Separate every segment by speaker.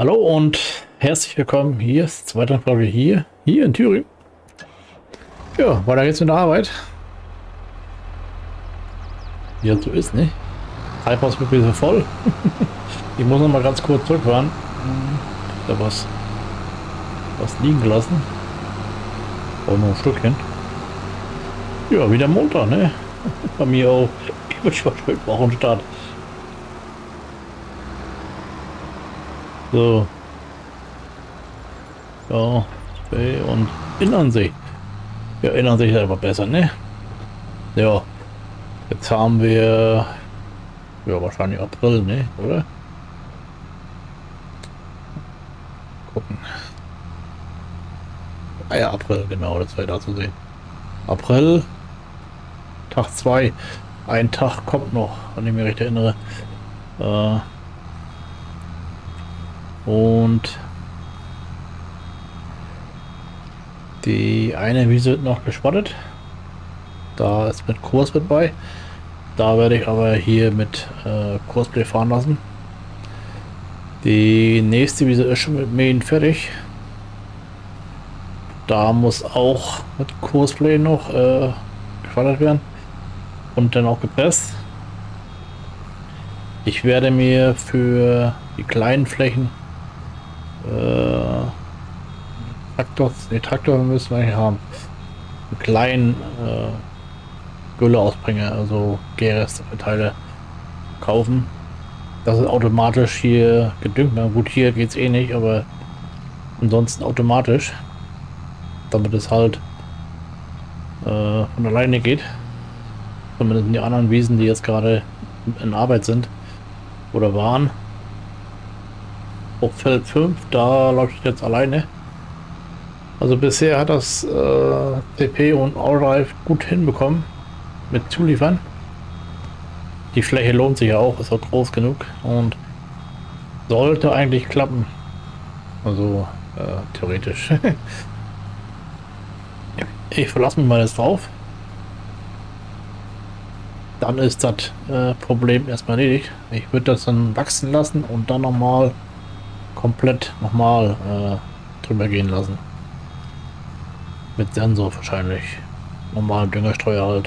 Speaker 1: Hallo und herzlich willkommen hier zur zweiten Folge hier in Thüringen. Ja, weiter geht's mit der Arbeit. Wie das so ist, ne? Treibhaus wird wieder voll. Ich muss noch mal ganz kurz zurückfahren. Da was liegen gelassen. Auch nur ein Stückchen. Ja, wieder Montag, ne? Bei mir auch. Ich war schön Wochenstart. So. Ja, und Innernsee. Ja, Innernsee ist aber besser, ne? Ja. Jetzt haben wir ja wahrscheinlich April, ne? Oder? Gucken. Ah ja, April, genau, das wäre da zu sehen. April, Tag 2. Ein Tag kommt noch, wenn ich mich recht erinnere. Und die eine Wiese wird noch geschwattet. Da ist mit Kurs mit bei. Da werde ich aber hier mit Kursplay fahren lassen. Die nächste Wiese ist schon mit Mähen fertig. Da muss auch mit Kursplay noch geschwattert werden. Und dann auch gepresst. Ich werde mir für die kleinen Flächen Traktor müssen wir eigentlich haben. Einen kleinen Gülleausbringer, also Gärresteverteiler kaufen. Das ist automatisch hier gedüngt. Na gut, hier geht es eh nicht, aber ansonsten automatisch. Damit es halt von alleine geht. Zumindest die anderen Wiesen, die jetzt gerade in Arbeit sind oder waren. Auf Feld 5, da läuft es jetzt alleine. Also bisher hat das CP und Allrive gut hinbekommen mit Zuliefern. Die Fläche lohnt sich ja auch, ist auch groß genug und sollte eigentlich klappen. Also theoretisch. Ich verlasse mich mal jetzt drauf. Dann ist das Problem erstmal erledigt. Ich würde das dann wachsen lassen und dann komplett nochmal drüber gehen lassen. Mit Sensor wahrscheinlich. Normalen Düngerstreuer halt.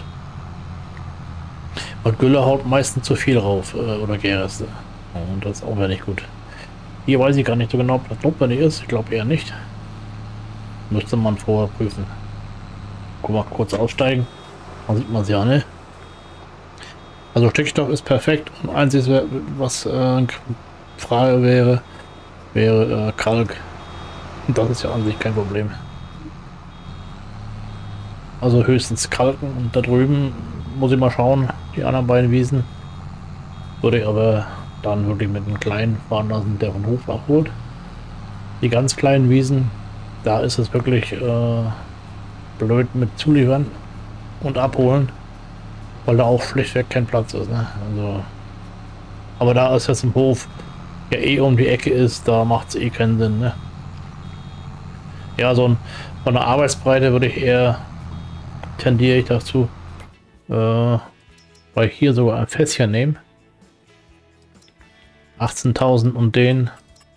Speaker 1: Und Gülle haut meistens zu viel rauf oder Gärreste. Und das ist auch nicht gut. Hier weiß ich gar nicht so genau, ob das notwendig ist. Ich glaube eher nicht. Müsste man vorher prüfen. Guck mal, kurz aussteigen. Dann sieht man es ja, ne? Also Stickstoff ist perfekt. Und einziges, was Frage wäre Kalk. Und das ist ja an sich kein Problem. Also höchstens Kalken und da drüben muss ich mal schauen. Die anderen beiden Wiesen würde ich aber dann wirklich mit einem kleinen fahren lassen, der vom Hof abholt. Die ganz kleinen Wiesen, da ist es wirklich blöd mit zuliefern und abholen, weil da auch schlichtweg kein Platz ist. Ne? Also, aber da es jetzt im Hof ja eh um die Ecke ist, da macht es eh keinen Sinn. Ne? Ja, von der Arbeitsbreite würde ich eher tendiere ich dazu, weil ich hier sogar ein Fässchen nehme. 18.000 und den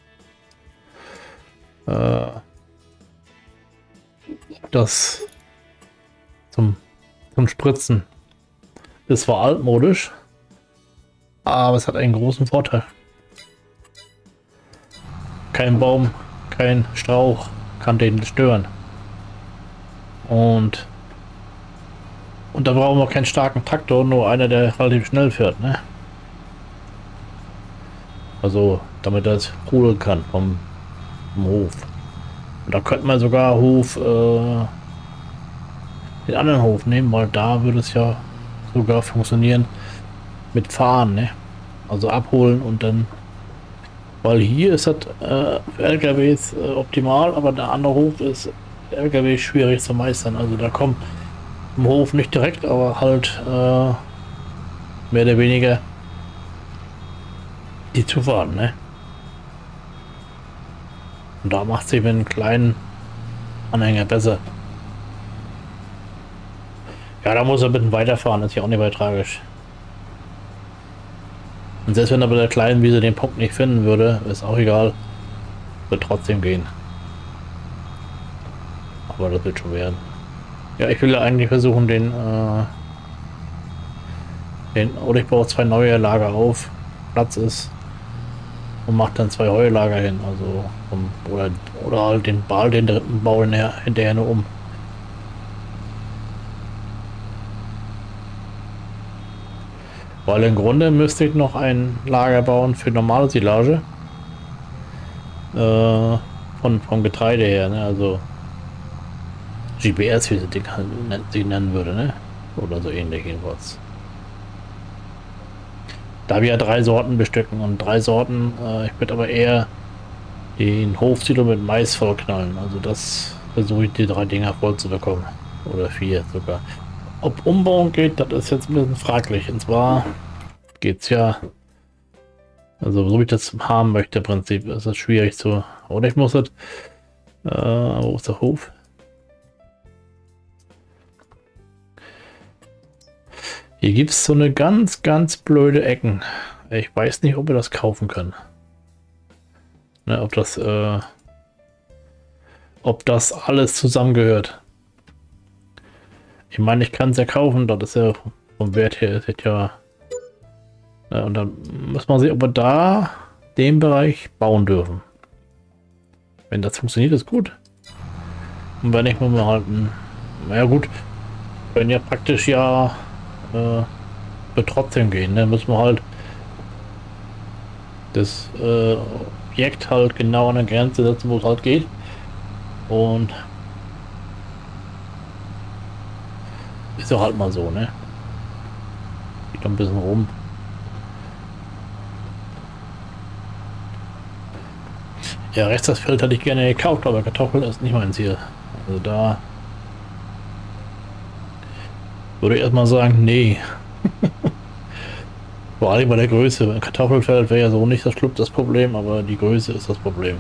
Speaker 1: das zum Spritzen ist zwar altmodisch, aber es hat einen großen Vorteil. Kein Baum, kein Strauch kann den stören. Und da brauchen wir keinen starken Traktor, nur einer, der relativ schnell fährt, ne? Also, damit das rudeln kann vom Hof. Und da könnte man sogar den anderen Hof nehmen, weil da würde es ja sogar funktionieren mit Fahren, ne? Also abholen und dann, weil hier ist das für LKWs optimal, aber der andere Hof ist LKW schwierig zu meistern. Also da kommt im Hof nicht direkt, aber halt mehr oder weniger die Zufahrten, ne? Und da macht sich mit einem kleinen Anhänger besser. Ja, da muss er ein bisschen weiterfahren, ist ja auch nicht weit tragisch. Und selbst wenn er bei der kleinen Wiese den Punkt nicht finden würde, ist auch egal. Wird trotzdem gehen. Aber das wird schon werden. Ja, ich will ja eigentlich versuchen, oder ich baue 2 neue Lager auf. Platz ist. Und mache dann 2 Heulager hin. Also, oder halt den Ball, den dritten Bau hinterher nur um. Weil im Grunde müsste ich noch ein Lager bauen für normale Silage. Vom Getreide her, ne? Also GPS, wie sie nennen würde, ne? Oder so ähnlich jedenfalls. Da wir ja 3 Sorten bestücken und 3 Sorten, ich würde aber eher den Hofsilo mit Mais vollknallen. Also das versuche ich, die 3 Dinger voll zu bekommen. Oder 4 sogar. Ob Umbau geht, das ist jetzt ein bisschen fraglich. Und zwar geht's ja, also so wie ich das haben möchte, im Prinzip ist das schwierig zu. Oder ich muss das, wo ist der Hof? Hier gibt es so eine ganz, ganz blöde Ecken. Ich weiß nicht, ob wir das kaufen können. Ne, ob das alles zusammengehört. Ich meine, ich kann es ja kaufen, das ist ja vom Wert her, ist ja. Ne, und dann muss man sehen, ob wir da den Bereich bauen dürfen. Wenn das funktioniert, ist gut. Und wenn nicht, muss man halt, naja gut, wenn ja praktisch ja wird trotzdem gehen, dann müssen wir halt das Objekt halt genau an der Grenze setzen, wo es halt geht. Und ist ja halt mal so, ne? Geht ein bisschen rum. Ja, rechts das Feld hätte ich gerne gekauft, aber Kartoffeln ist nicht mein Ziel. Also da würde ich erstmal sagen, nee. Vor allem bei der Größe. Ein Kartoffelfeld wäre ja so nicht das Problem, aber die Größe ist das Problem.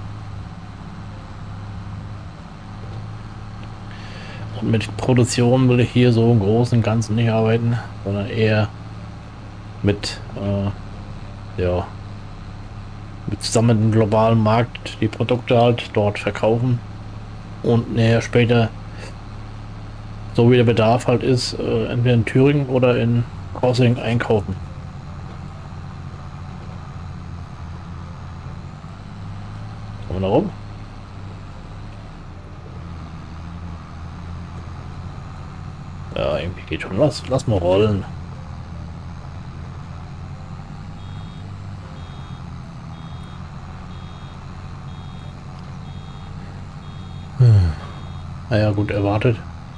Speaker 1: Und mit Produktion will ich hier so im Großen und Ganzen nicht arbeiten, sondern eher mit, ja, zusammen mit dem globalen Markt die Produkte halt dort verkaufen und näher später, so wie der Bedarf halt ist, entweder in Thüringen oder in Crossing einkaufen. Kommen wir da rum? Ja, irgendwie geht schon. Lass mal rollen. Naja, gut, erwartet.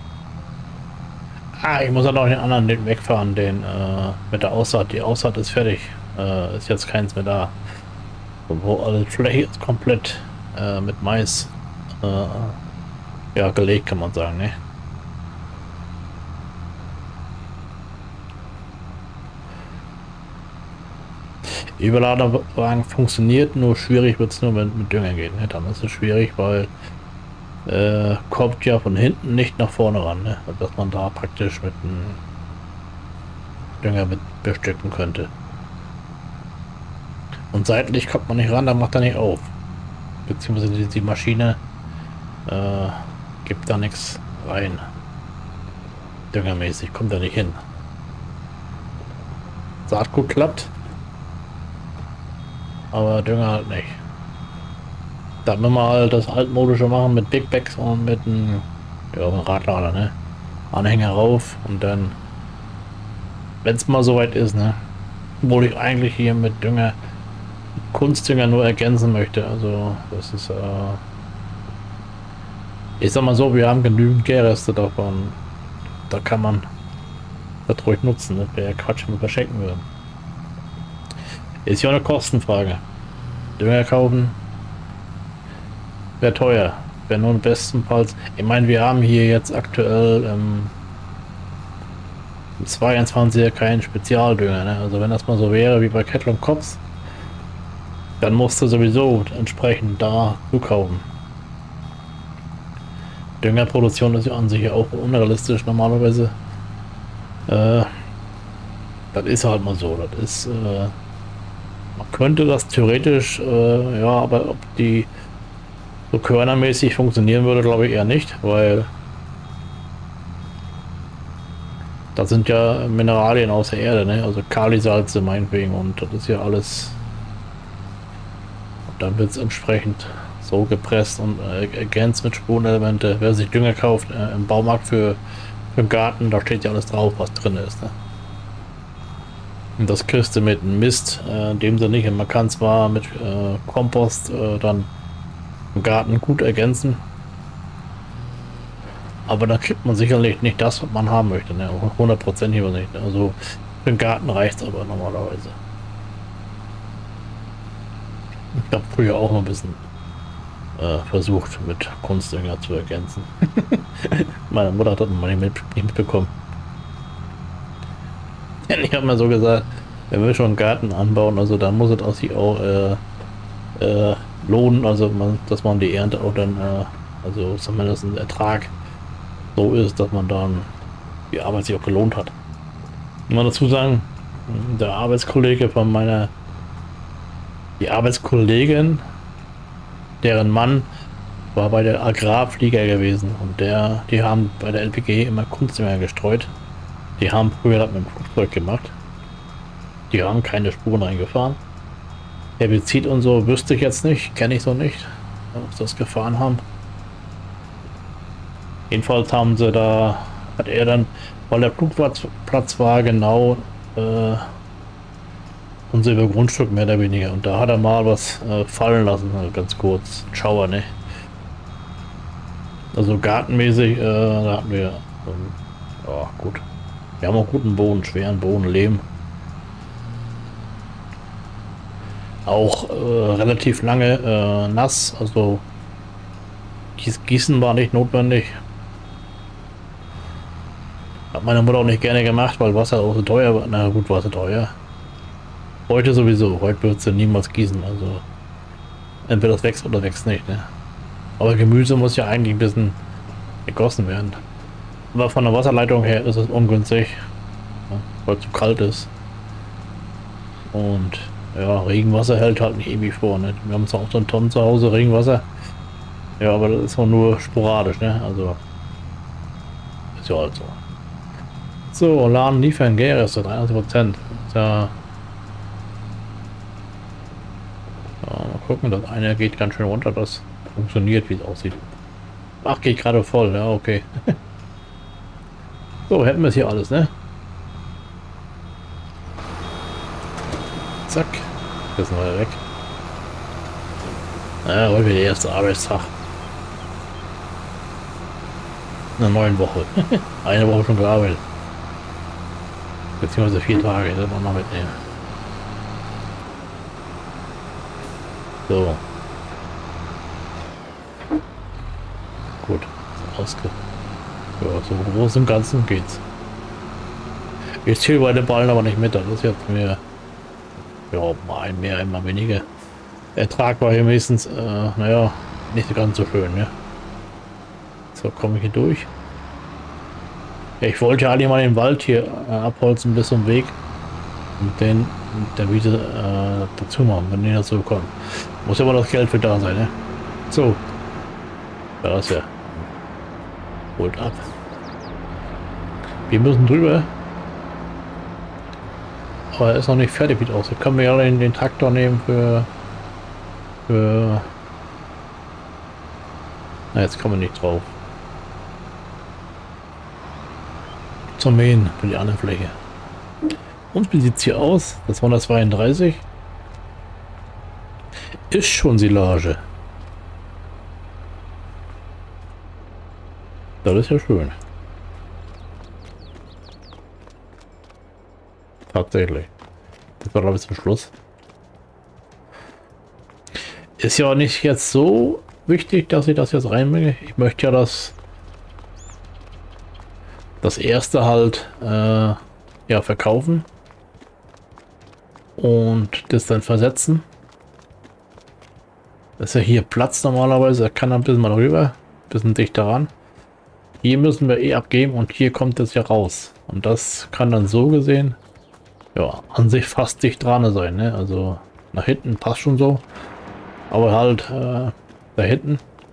Speaker 1: Ah, ich muss halt auch den anderen wegfahren, den mit der Aussaat. Die Aussaat ist fertig. Ist jetzt keins mehr da. Wo alle Fläche ist komplett mit Mais ja, gelegt, kann man sagen, ne? Überladerwagen funktioniert, nur schwierig wird es nur, wenn mit Dünger geht. Ne? Dann ist es schwierig, weil kommt ja von hinten nicht nach vorne ran, ne? Dass man da praktisch mit einem Dünger mit bestücken könnte. Und seitlich kommt man nicht ran, dann macht er nicht auf. Beziehungsweise die Maschine gibt da nichts rein. Düngermäßig kommt er nicht hin. Saatgut klappt, aber Dünger halt nicht. Da müssen wir halt das altmodische machen mit Big Bags und mit einem, ja, Radlader, ne? Anhänger rauf und dann, wenn es mal soweit ist, ne? Obwohl ich eigentlich hier mit Dünger, Kunstdünger nur ergänzen möchte. Also das ist, ich sag mal so, wir haben genügend Gärreste davon. Da kann man das ruhig nutzen. Das wäre ja Quatsch, wenn wir verschenken würden. Ist ja eine Kostenfrage. Dünger kaufen wäre teuer. Wäre nur bestenfalls. Ich meine, wir haben hier jetzt aktuell im 22er keinen Spezialdünger. Ne? Also wenn das mal so wäre wie bei Kettle und Kops, dann musst du sowieso entsprechend da zukaufen. Düngerproduktion ist ja an sich auch unrealistisch normalerweise. Das ist halt mal so. Das ist, man könnte das theoretisch, ja, aber ob die So körnermäßig funktionieren würde, glaube ich, eher nicht, weil da sind ja Mineralien aus der Erde, ne? Also Kalisalze meinetwegen, und das ist ja alles. Dann wird es entsprechend so gepresst und ergänzt mit Spurenelemente. Wer sich Dünger kauft im Baumarkt für den Garten, da steht ja alles drauf, was drin ist. Ne? Und das kriegst du mit Mist, in dem Sinne nicht. Man kann zwar mit Kompost dann im Garten gut ergänzen, aber da kriegt man sicherlich nicht das, was man haben möchte. Ne? 100% lieber nicht. Ne? Also für den Garten reicht es aber normalerweise. Ich habe früher auch mal ein bisschen versucht, mit Kunstdünger zu ergänzen. Meine Mutter hat das mal nicht mitbekommen. Ich habe mir so gesagt, wenn wir schon einen Garten anbauen, also dann muss es sich auch lohnen, also dass man die Ernte auch dann, also zumindest ein Ertrag so ist, dass man dann die Arbeit sich auch gelohnt hat. Und man dazu sagen, der Arbeitskollege von die Arbeitskollegin, deren Mann war bei der Agrarflieger gewesen, und die haben bei der LPG immer Kunstdünger gestreut. Die haben früher das mit dem Flugzeug gemacht. Die haben keine Spuren reingefahren. Herbizid und so wüsste ich jetzt nicht, kenne ich so nicht, ob sie das gefahren haben. Jedenfalls haben sie da, hat er dann, weil der Flugplatz war genau unser Grundstück mehr oder weniger, und da hat er mal was fallen lassen, also ganz kurz, Schauer, ne? Also gartenmäßig, da hatten wir, ja gut, wir haben auch guten Boden, schweren Boden, Lehm. Auch relativ lange nass, also Gießen war nicht notwendig. Hat meine Mutter auch nicht gerne gemacht, weil Wasser auch so teuer war. Na gut, war so teuer. Heute sowieso, heute wird sie niemals gießen, also entweder das wächst oder wächst nicht, ne? Aber Gemüse muss ja eigentlich ein bisschen gegossen werden. Aber von der Wasserleitung her ist es ungünstig, ja, weil es zu kalt ist. Und ja, Regenwasser hält halt nicht ewig vor, ne? Wir haben zwar auch so einen Tonnen zu Hause Regenwasser. Ja, aber das ist auch nur sporadisch, ne? Also ist ja halt so. So, Laden liefern, Gäres, 93%. Ja. Mal gucken, das eine geht ganz schön runter, das funktioniert, wie es aussieht. Ach, geht gerade voll, ja, okay. So, hätten wir es hier alles, ne? Zack. Jetzt sind wir weg. Ja, heute wieder der erste Arbeitstag. In einer neuen Woche. Eine Woche schon gearbeitet. Beziehungsweise 4 Tage, das wollen wir noch mitnehmen. So. Gut. Ja, so groß im Ganzen geht's. Ich zähle bei den Ballen aber nicht mit, das ist jetzt mir ja mal ein mehr, einmal weniger. Ertrag war hier meistens, naja, nicht ganz so schön, ja. So, komme ich hier durch. Ja, ich wollte ja eigentlich mal den Wald hier abholzen bis zum Weg und den mit der Wiese dazu machen, wenn die dazu kommen. Muss ja aber das Geld für da sein, ne? So. Da ist er. Holt ab. Wir müssen drüber. Aber er ist noch nicht fertig, wie es aussieht. Können wir ja den Traktor nehmen für na, jetzt kommen wir nicht drauf. Zum Mähen für die andere Fläche. Und wie sieht es hier aus? Das 132 ist schon Silage. Das ist ja schön. Tatsächlich. Das war, glaube ich, zum Schluss. Ist ja auch nicht jetzt so wichtig, dass ich das jetzt reinbringe. Ich möchte ja das erste halt ja, verkaufen und das dann versetzen. Das ist ja hier Platz normalerweise, er kann ein bisschen mal rüber, ein bisschen dichter ran. Hier müssen wir eh abgeben und hier kommt es ja raus. Und das kann dann so gesehen, ja, an sich fast dicht dran sein, ne? Also nach hinten passt schon so. Aber halt da hinten,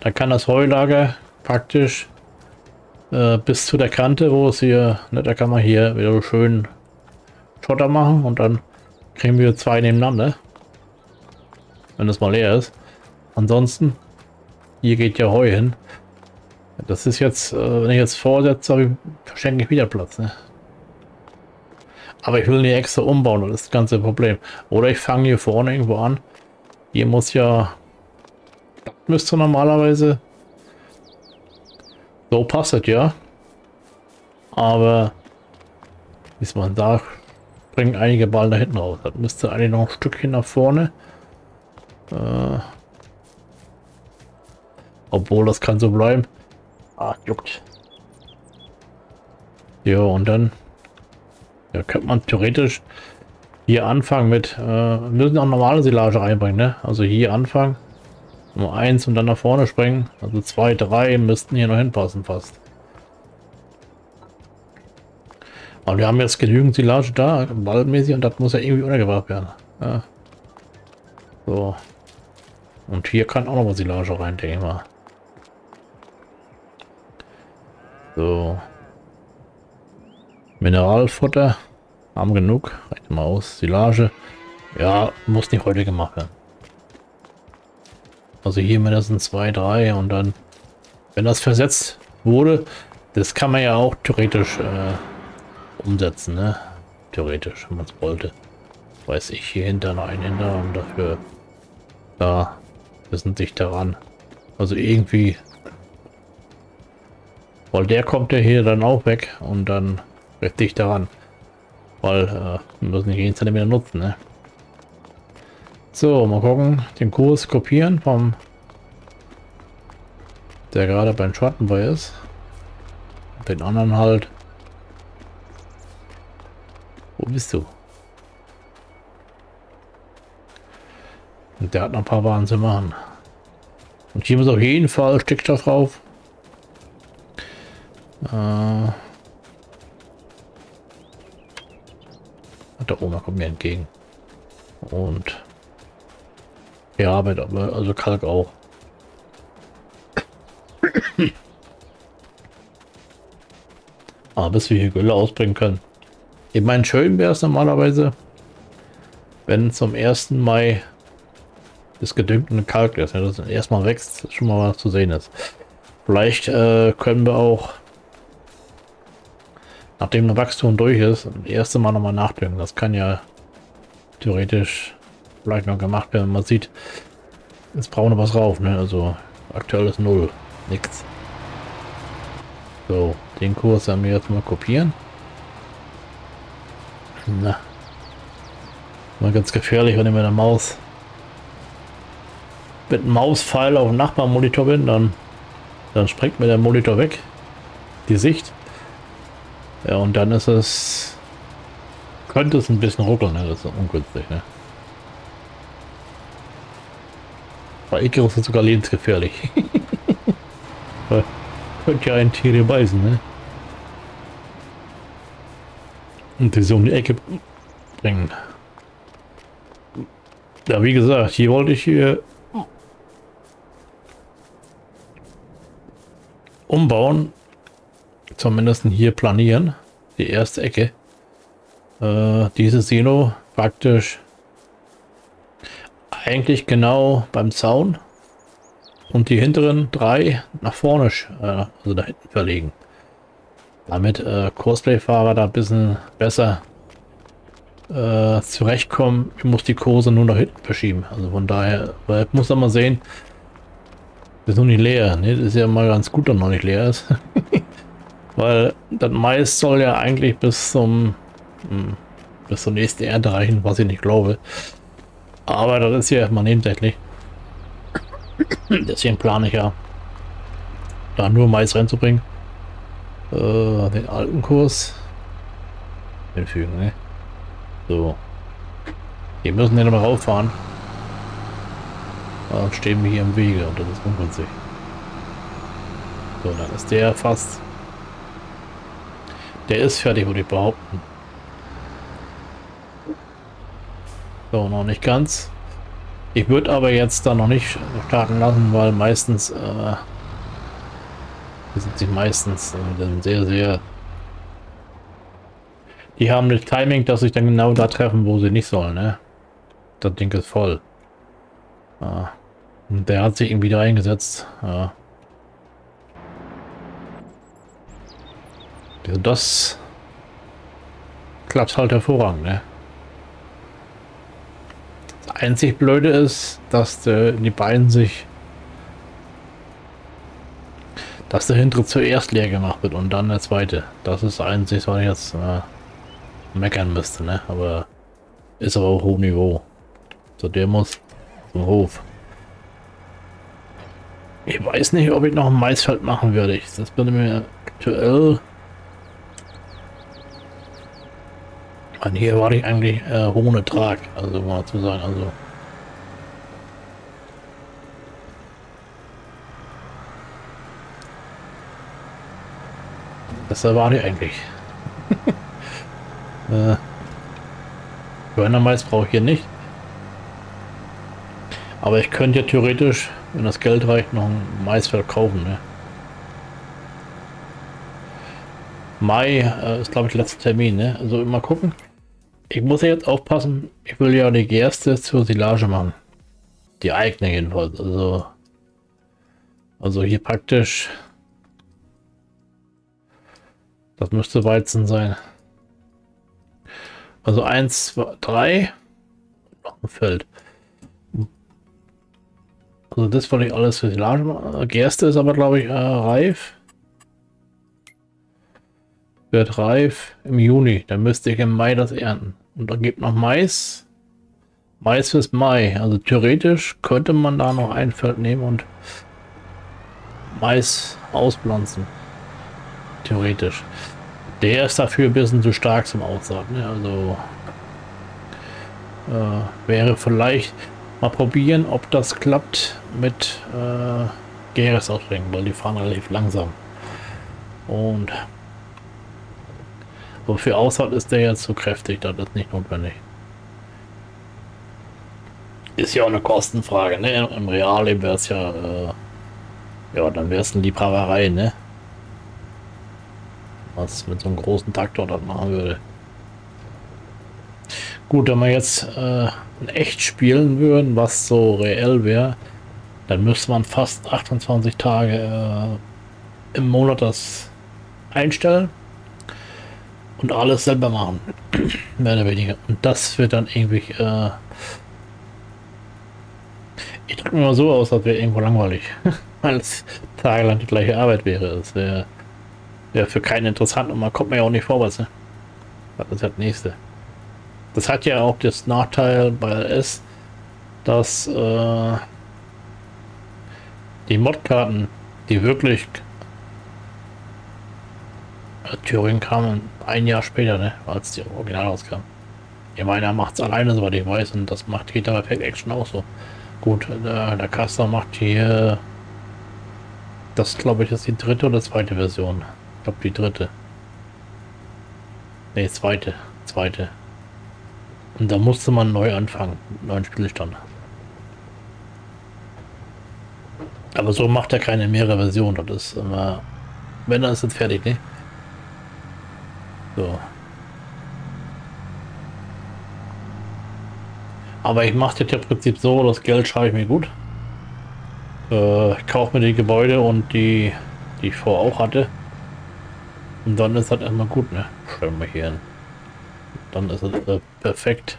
Speaker 1: Da kann das Heulager praktisch bis zu der Kante, wo es hier, ne, da kann man hier wieder so schön Schotter machen und dann kriegen wir 2 nebeneinander, wenn das mal leer ist. Ansonsten, hier geht ja Heu hin. Das ist jetzt, wenn ich jetzt vorsetze, verschenke ich wieder Platz. Ne? Aber ich will nicht extra umbauen, das ist das ganze Problem. Oder ich fange hier vorne irgendwo an. Hier muss ja, das müsste normalerweise, so passt es ja. Aber, wie man sagt, bringen einige Ballen da hinten raus. Das müsste eigentlich noch ein Stückchen nach vorne. Obwohl, das kann so bleiben. Ah, juckt. Ja, und dann ja, könnte man theoretisch hier anfangen mit, müssen auch normale Silage einbringen, ne? Also hier anfangen, Nummer 1 und dann nach vorne springen. Also 2, 3 müssten hier noch hinpassen fast. Aber wir haben jetzt genügend Silage da, ballmäßig, und das muss ja irgendwie untergebracht werden. Ja. So. Und hier kann auch noch mal Silage rein, denke ich mal. So. Mineralfutter. Haben genug. Reicht mal aus. Silage. Ja, muss nicht heute gemacht werden. Also hier mindestens 2, 3 und dann, wenn das versetzt wurde, das kann man ja auch theoretisch umsetzen, ne? Theoretisch, wenn man es wollte. Weiß ich, hier hinter noch einen hinter und dafür da wissen sich daran. Also irgendwie, weil der kommt ja hier dann auch weg und dann recht dich daran, weil wir müssen nicht jeden Zentimeter nutzen, ne? So, mal gucken, den Kurs kopieren vom, der gerade beim Schatten bei ist, den anderen halt. Wo bist du? Und der hat noch ein paar Waren zu machen. Und hier muss auf jeden Fall Stickstoff drauf. Da oben kommt mir entgegen. Und ja, also Kalk auch. Aber bis wir hier Gülle ausbringen können. Ich meine, schön wäre es normalerweise, wenn zum 1. Mai das gedüngte Kalk ist, ja, das erstmal wächst, schon mal was zu sehen ist. Vielleicht können wir auch, nachdem das Wachstum durch ist, das erste Mal nochmal nachdüngen. Das kann ja theoretisch vielleicht noch gemacht werden. Man sieht, es braucht noch was rauf, ne? Also aktuell ist 0, nichts. So, den Kurs haben wir jetzt mal kopieren. Na, mal ganz gefährlich, wenn ich mit der Maus mit einem Mauspfeil auf dem Nachbarmonitor bin, dann springt mir der Monitor weg, die Sicht. Ja, und dann ist es, könnte es ein bisschen ruckeln, ne? Das ist ungünstig, ne? Bei Icarus ist es sogar lebensgefährlich. Könnte ja ein Tier beißen, ne? Und die so um die Ecke bringen. Ja, wie gesagt, hier wollte ich hier umbauen, zumindest hier planieren, die erste Ecke. Diese Silo praktisch eigentlich genau beim Zaun und die hinteren 3 nach vorne, also da hinten verlegen. Damit Cosplay-Fahrer da ein bisschen besser zurechtkommen. Ich muss die Kurse nur nach hinten verschieben. Also von daher, weil ich muss da mal sehen, das ist noch nicht leer. Ne? Das ist ja mal ganz gut, dass noch nicht leer ist. Weil das Mais soll ja eigentlich bis zur nächsten Ernte reichen, was ich nicht glaube. Aber das ist ja erstmal nebensächlich. Deswegen plane ich ja, da nur Mais reinzubringen. Den alten Kurs hinfügen, ne? So. Wir müssen ja noch mal rauffahren. Dann stehen wir hier im Wege und das ist ungünstig. So, dann ist der fast. Der ist fertig, würde ich behaupten. So, noch nicht ganz. Ich würde aber jetzt da noch nicht starten lassen, weil meistens, die sind sich meistens sehr, sehr, die haben das Timing, dass sich dann genau da treffen, wo sie nicht sollen, ne? Das Ding ist voll. Und der hat sich irgendwie da eingesetzt. Ja. Das klappt halt hervorragend, ne? Das einzig Blöde ist, dass die beiden sich, dass der hintere zuerst leer gemacht wird und dann der zweite. Das ist einzig, was ich jetzt meckern müsste, ne? Aber ist aber auch hoch Niveau. So, der muss zum Hof. Ich weiß nicht, ob ich noch ein Maisfeld machen würde. Das würde mir aktuell. Und hier war ich eigentlich ohne Trag, also mal zu sagen, also. Das erwarte ich eigentlich. Körnermais brauche ich hier nicht. Aber ich könnte ja theoretisch, wenn das Geld reicht, noch ein Maisfeld kaufen. Ne? Mai ist, glaube ich, der letzte Termin. Ne? Also mal gucken. Ich muss ja jetzt aufpassen. Ich will ja die Gerste zur Silage machen. Die eigene jedenfalls. Also hier praktisch. Das müsste Weizen sein. Also 1, 2, 3. Noch ein Feld. Also das wollte ich alles für Silage machen. Gerste ist aber, glaube ich, reif. Wird reif im Juni. Dann müsste ich im Mai das ernten. Und dann gibt noch Mais. Mais bis Mai. Also theoretisch könnte man da noch ein Feld nehmen und Mais auspflanzen. Theoretisch. Der ist dafür ein bisschen zu stark zum Aussaat. Ne? Also wäre vielleicht mal probieren, ob das klappt mit Geres ausbringen, weil die fahren relativ langsam. Und so für Aussaat ist der jetzt zu kräftig, das ist nicht notwendig. Ist ja auch eine Kostenfrage, ne? Im Realleben wäre es ja, ja, dann wäre es eine Liebhaberei, ne? Was mit so einem großen Traktor das machen würde. Gut, wenn wir jetzt in echt spielen würden, was so reell wäre, dann müsste man fast 28 Tage im Monat das einstellen und alles selber machen. Mehr oder weniger. Und das wird dann irgendwie, ich drücke mir mal so aus, als wäre irgendwo langweilig. Weil es tagelang die gleiche Arbeit wäre. Es wäre für keinen interessant und man kommt mir ja auch nicht vorwärts. Ne? Das ist das nächste. Das hat ja auch das Nachteil bei LS, dass die Modkarten, die wirklich Thüringen kamen ein Jahr später, ne, als die Original rauskam. Ich meine, er macht es alleine, soweit ich weiß, und das macht Guitar Effect Action auch so. Gut, der Caster macht hier, das glaube ich ist die dritte oder zweite Version. Ich glaube die dritte. Ne, zweite. Und da musste man neu anfangen, neuen Spielstand. Aber so macht er keine mehrere Versionen. Das ist immer, wenn er ist jetzt fertig, ne? So. Aber ich mache das ja im Prinzip so, das Geld schreibe ich mir gut. Ich kaufe mir die Gebäude und die ich vorher auch hatte. Und dann ist das erstmal gut, ne? Schreiben wir hier hin. Dann ist es perfekt.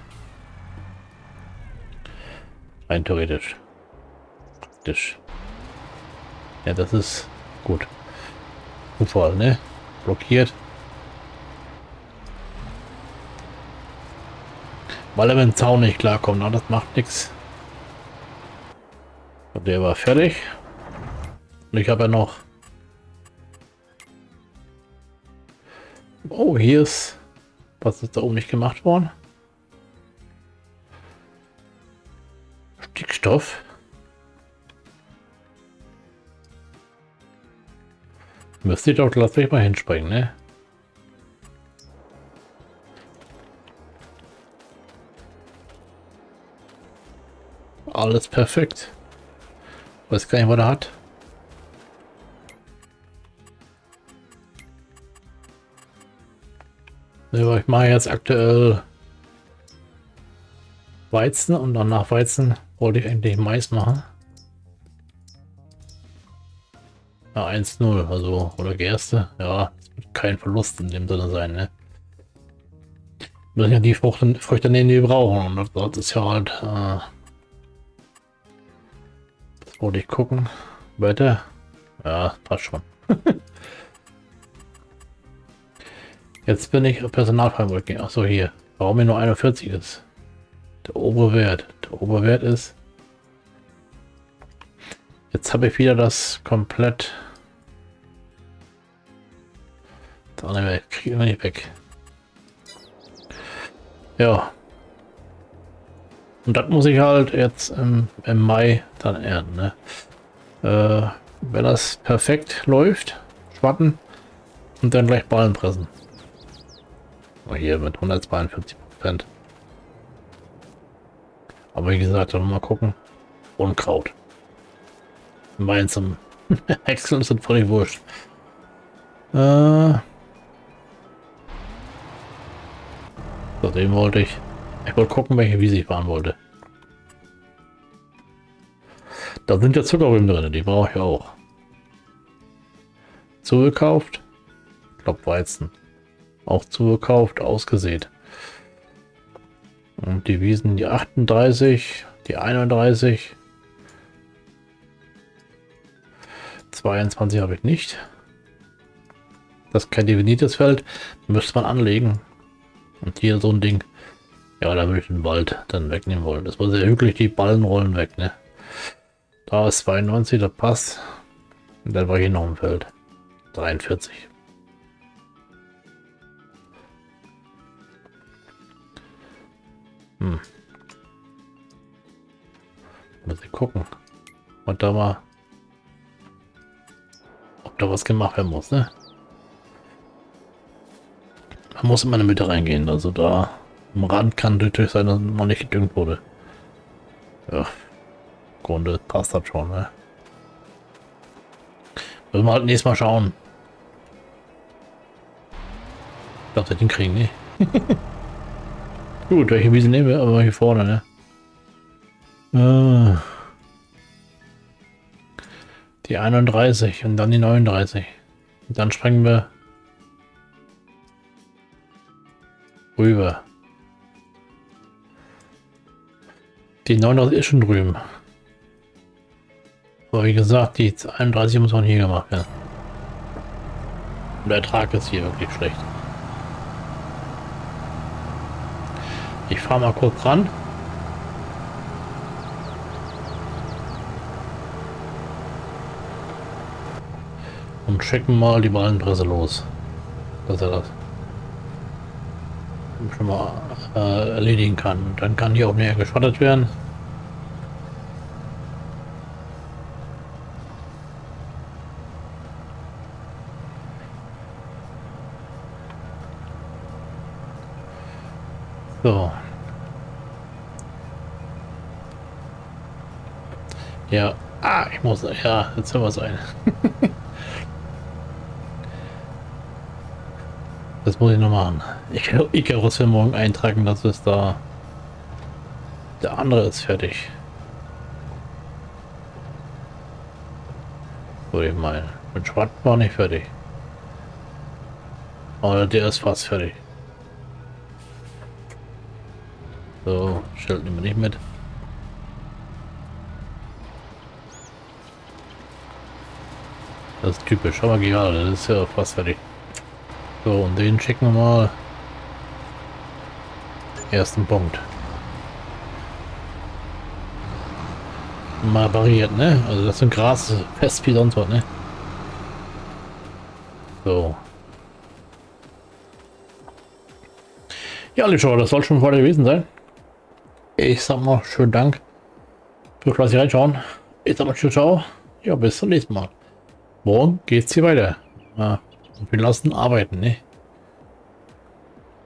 Speaker 1: Rein theoretisch. Praktisch. Ja, das ist gut. Zufall, ne? Blockiert. Weil er mit dem Zaun nicht klarkommt, na, das macht nichts. Der war fertig. Und ich habe ja noch. Oh, hier ist. Was ist da oben nicht gemacht worden? Stickstoff. Müsste ich doch gleich mal hinspringen, ne? alles perfekt. Weiß gar nicht, was er hat. Ja, ich mache jetzt aktuell Weizen und dann nach Weizen wollte ich eigentlich Mais machen. Ja, 1-0, also, oder Gerste. Ja, es wird kein Verlust in dem Sinne sein, ne? Müssen ja die Früchte nehmen, die wir brauchen. Und das ist ja halt, das wollte ich gucken. Weiter. Ja, passt schon. Jetzt bin ich Personalverantwortlich. Achso, hier. Warum hier nur 41 ist. Der obere Wert. Der obere Wert ist. Jetzt habe ich wieder das komplett. Das andere kriege ich nicht weg. Ja. Und das muss ich halt jetzt im Mai dann ernten. Ne? Wenn das perfekt läuft, schwatten und dann gleich Ballen pressen. Hier mit 142%. Aber wie gesagt, dann mal gucken. Unkraut. Meins zum Häckseln ist das völlig wurscht. So, den wollte ich. Ich wollte gucken, welche Wiese ich fahren wollte. Da sind ja Zuckerrüben drin, die brauche ich auch. Zugekauft. Ich glaube Weizen. Auch zugekauft, ausgesät. Und die Wiesen, die 38, die 31. 22 habe ich nicht. Das ist kein definites Feld. Müsste man anlegen. Und hier so ein Ding. Ja, da würde ich den Wald dann wegnehmen wollen. Das war sehr hügelig, die Ballenrollen weg, ne? Da ist 92, das passt. Und dann war hier noch ein Feld. 43. Muss ich gucken. Und da mal. Ob da was gemacht werden muss, ne? Man muss immer in die Mitte reingehen. Also da am Rand kann natürlich sein, dass noch nicht gedüngt wurde. Ja. Im Grunde passt das schon, ne? Müssen wir halt nächstes Mal schauen. Ich glaube, wir den kriegen, ne? Gut, welche Wiese nehmen wir? Aber hier vorne, ne? Die 31 und dann die 39. Und dann springen wir rüber. Die 39 ist schon drüben. Aber wie gesagt, die 31 muss man hier gemacht werden. Und der Ertrag ist hier wirklich schlecht. Ich fahre mal kurz ran. Und checken mal die Ballenpresse los. Dass er das schon mal erledigen kann. Dann kann hier auch mehr geschwattert werden. So. Ja. Ah, ich muss. Ja, jetzt haben wir es ein. Das muss ich noch machen. Icarus für morgen eintragen, dass es da. Der andere ist fertig. Würde ich meinen. Mit Schwarz war nicht fertig. Aber der ist fast fertig. So, Schild nehmen wir nicht mit. Das ist typisch, aber egal, das ist ja fast fertig. So, und den schicken wir mal. Ersten Punkt. Mal variiert, ne? Also das sind Gras fest wie sonst was, ne? So. Ja, liebe Schauer, das soll schon vorher gewesen sein. Ich sag mal schönen Dank für fleißig reinschauen. Ich sag mal tschüss, ciao. Ja, bis zum nächsten Mal. Morgen geht's hier weiter. Ja, und wir lassen arbeiten, ne?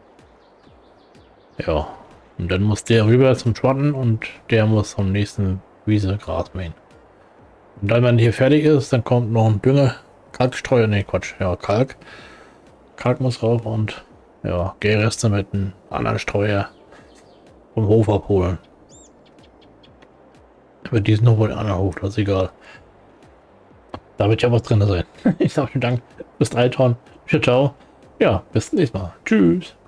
Speaker 1: Ja. Und dann muss der rüber zum Schwatten und der muss zum nächsten Wiese, Gras mähen. Und dann, wenn hier fertig ist, dann kommt noch ein Dünger, Kalkstreuer, ne Quatsch, ja Kalk. Kalk muss rauf und ja, Gärreste mit einem anderen Streuer vom Hof abholen. Mit diesen noch wohl den anderen Hof, das ist egal. Da wird ja was drin sein. Ich sage vielen Dank fürs Eintrauen. Ciao, ciao. Ja, bis zum nächsten Mal. Tschüss.